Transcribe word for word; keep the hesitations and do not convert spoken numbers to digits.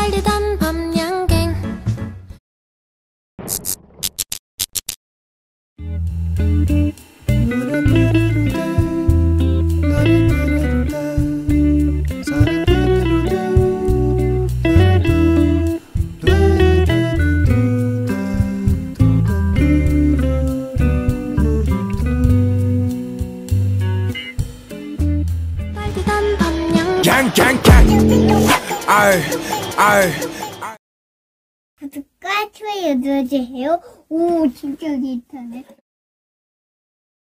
달리던 밤양갱. 달리던 밤양갱. 갱갱갱 아이 아이 구독과 좋아요 눌러주세요. 오, 진짜 괜찮네.